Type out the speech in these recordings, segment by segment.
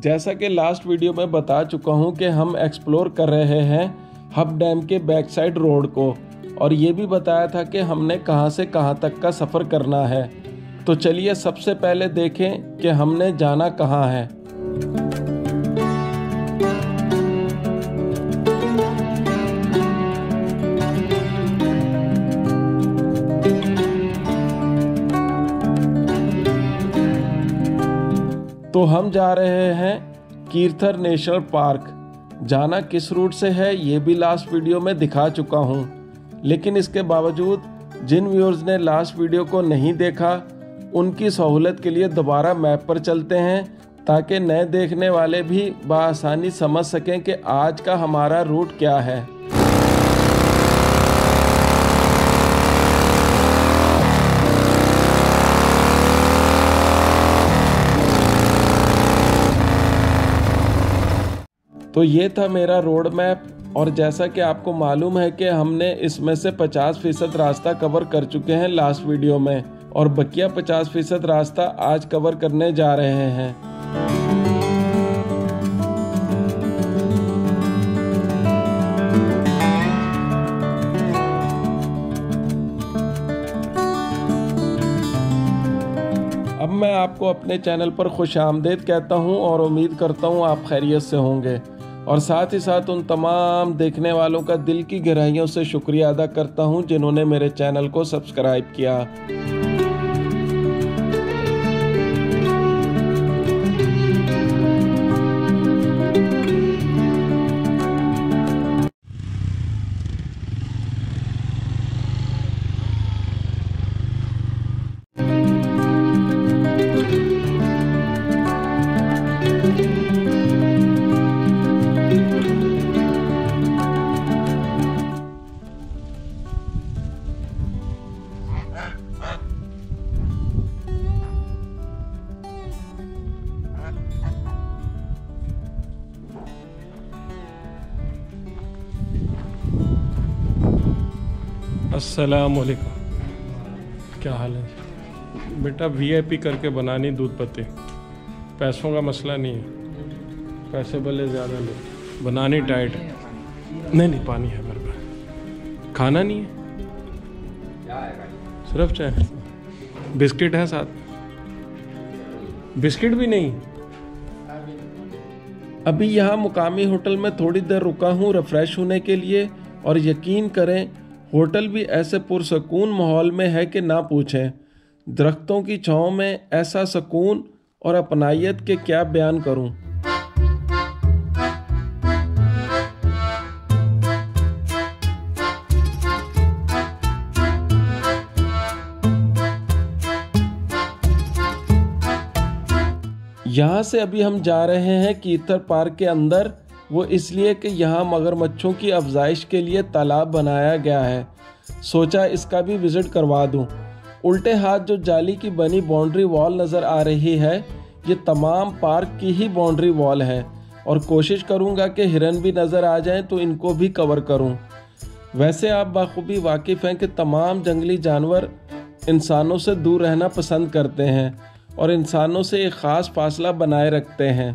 जैसा कि last video में बता चुका हूं कि हम एक्सप्लोर कर रहे हैं हब डैम के बैक साइड रोड को, और ये भी बताया था कि हमने कहां से कहां तक का सफ़र करना है। तो चलिए सबसे पहले देखें कि हमने जाना कहां है। तो हम जा रहे हैं कीर्थर नेशनल पार्क। जाना किस रूट से है ये भी लास्ट वीडियो में दिखा चुका हूँ, लेकिन इसके बावजूद जिन व्यूअर्स ने लास्ट वीडियो को नहीं देखा उनकी सहूलत के लिए दोबारा मैप पर चलते हैं, ताकि नए देखने वाले भी बआसानी समझ सकें कि आज का हमारा रूट क्या है। तो ये था मेरा रोड मैप, और जैसा कि आपको मालूम है कि हमने इसमें से 50% रास्ता कवर कर चुके हैं लास्ट वीडियो में, और बकिया 50% रास्ता आज कवर करने जा रहे हैं। अब मैं आपको अपने चैनल पर खुश आमदीद कहता हूं और उम्मीद करता हूं आप खैरियत से होंगे, और साथ ही साथ उन तमाम देखने वालों का दिल की गहराइयों से शुक्रिया अदा करता हूं जिन्होंने मेरे चैनल को सब्सक्राइब किया। अस्सलाम वालेकुम, क्या हाल है बेटा? वीआईपी करके बनानी दूध पत्ती, पैसों का मसला नहीं है, पैसे भले ज़्यादा लो, बनानी टाइट। नहीं पानी है मेरे पास, खाना नहीं है, सिर्फ चाय, बिस्किट है साथ, बिस्किट भी नहीं। अभी यहाँ मुकामी होटल में थोड़ी देर रुका हूँ रिफ़्रेश होने के लिए, और यकीन करें होटल भी ऐसे पुरसकून माहौल में है कि ना पूछें। दरख्तों की छांव में ऐसा सुकून और अपनायत के क्या बयान करूं। यहाँ से अभी हम जा रहे हैं कीर्थर पार्क के अंदर, वो इसलिए कि यहाँ मगरमच्छों की अफजाइश के लिए तालाब बनाया गया है। सोचा इसका भी विज़िट करवा दूँ। उल्टे हाथ जो जाली की बनी बाउंड्री वॉल नज़र आ रही है, ये तमाम पार्क की ही बाउंड्री वॉल है, और कोशिश करूँगा कि हिरन भी नज़र आ जाएं तो इनको भी कवर करूँ। वैसे आप बाखूबी वाकिफ़ हैं कि तमाम जंगली जानवर इंसानों से दूर रहना पसंद करते हैं और इंसानों से एक ख़ास फासला बनाए रखते हैं।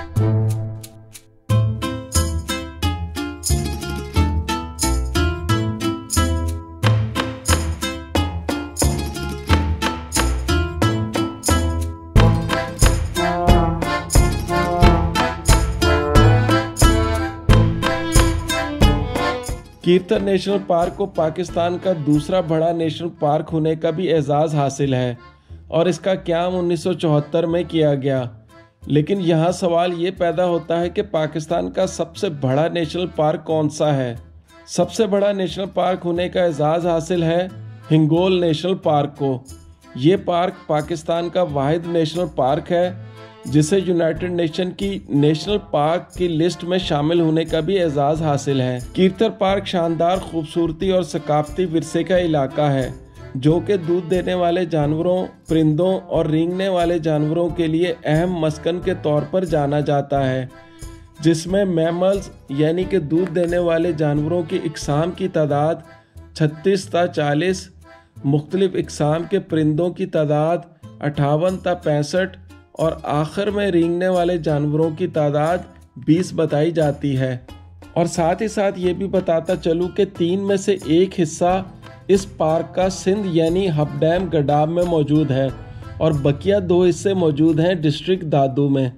कीर्थर नेशनल पार्क को पाकिस्तान का दूसरा बड़ा नेशनल पार्क होने का भी एजाज़ हासिल है, और इसका क़याम 1974 में किया गया। लेकिन यहाँ सवाल ये पैदा होता है कि पाकिस्तान का सबसे बड़ा नेशनल पार्क कौन सा है? सबसे बड़ा नेशनल पार्क होने का एजाज़ हासिल है हिंगोल नेशनल पार्क को। ये पार्क पाकिस्तान का वाहिद नेशनल पार्क है जिसे यूनाइटेड नेशन की नेशनल पार्क की लिस्ट में शामिल होने का भी एजाज़ हासिल है। कीर्थर पार्क शानदार खूबसूरती और सकाफती विरसे का इलाका है, जो कि दूध देने वाले जानवरों, परिंदों और रेंगने वाले जानवरों के लिए अहम मस्कन के तौर पर जाना जाता है, जिसमें मैमल्स यानी कि दूध देने वाले जानवरों की इकसाम की तादाद 36 ता 40, मुख्तलिफ इकसाम के परिंदों की तादाद 58 ता 65 और आखिर में रेंगने वाले जानवरों की तादाद 20 बताई जाती है। और साथ ही साथ ये भी बताता चलूँ कि 3 में से 1 हिस्सा इस पार्क का सिंध यानी हबडैम गडाब में मौजूद है और बकिया 2 हिस्से मौजूद हैं डिस्ट्रिक्ट दादू में।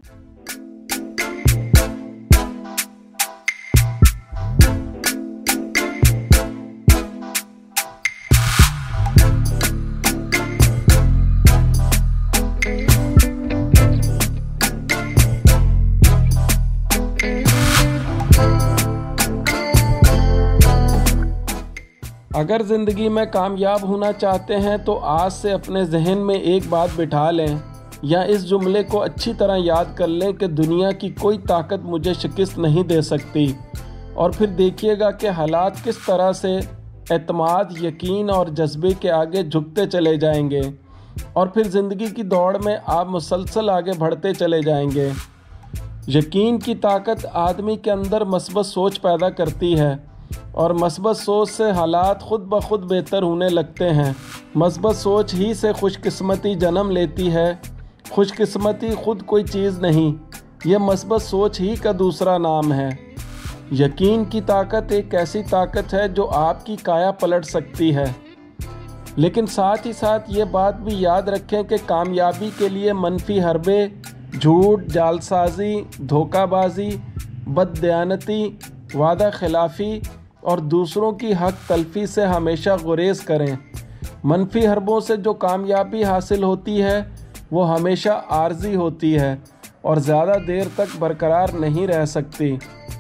अगर ज़िंदगी में कामयाब होना चाहते हैं तो आज से अपने जहन में एक बात बिठा लें या इस जुमले को अच्छी तरह याद कर लें कि दुनिया की कोई ताकत मुझे शिकस्त नहीं दे सकती। और फिर देखिएगा कि हालात किस तरह से एतमाद, यकीन और जज्बे के आगे झुकते चले जाएंगे और फिर ज़िंदगी की दौड़ में आप मुसलसल आगे बढ़ते चले जाएंगे। यकीन की ताकत आदमी के अंदर मस्बत सोच पैदा करती है और मस्बत सोच से हालात खुद ब खुद बेहतर होने लगते हैं। मस्बत सोच ही से खुशकिस्मती जन्म लेती है। खुशकिस्मती खुद कोई चीज़ नहीं, यह मस्बत सोच ही का दूसरा नाम है। यकीन की ताकत एक ऐसी ताकत है जो आपकी काया पलट सकती है। लेकिन साथ ही साथ ये बात भी याद रखें कि कामयाबी के लिए मनफी हरबे, झूठ, जालसाजी, धोखाबाजी, बददयानती, वादा खिलाफ़ी और दूसरों की हक तलफी से हमेशा गुरेज करें। मनफी हरबों से जो कामयाबी हासिल होती है वो हमेशा आर्जी होती है और ज़्यादा देर तक बरकरार नहीं रह सकती।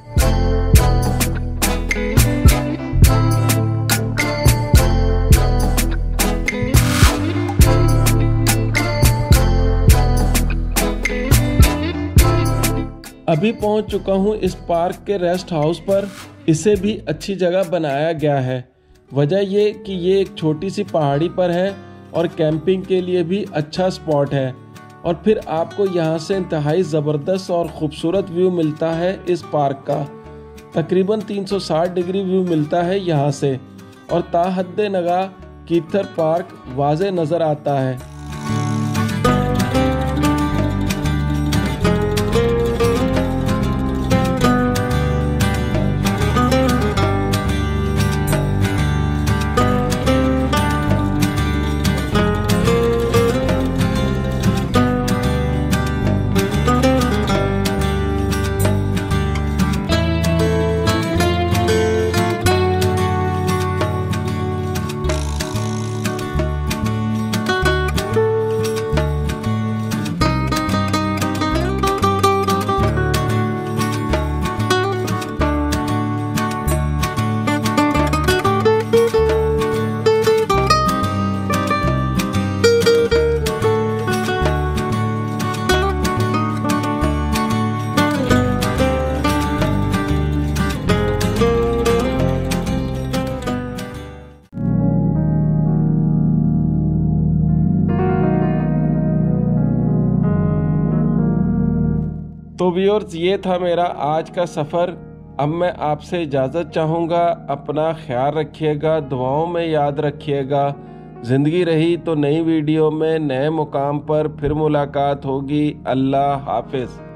अभी पहुंच चुका हूं इस पार्क के रेस्ट हाउस पर। इसे भी अच्छी जगह बनाया गया है। वजह ये कि ये एक छोटी सी पहाड़ी पर है और कैंपिंग के लिए भी अच्छा स्पॉट है। और फिर आपको यहाँ से इंतहाई ज़बरदस्त और ख़ूबसूरत व्यू मिलता है इस पार्क का। तकरीबन 360 डिग्री व्यू मिलता है यहाँ से और ताहद्दे नगाह कीथर पार्क वाज़े नज़र आता है। तो व्यूअर्स, ये था मेरा आज का सफ़र। अब मैं आपसे इजाज़त चाहूँगा। अपना ख्याल रखिएगा, दुआओं में याद रखिएगा। ज़िंदगी रही तो नई वीडियो में नए मुकाम पर फिर मुलाकात होगी। अल्लाह हाफिज़।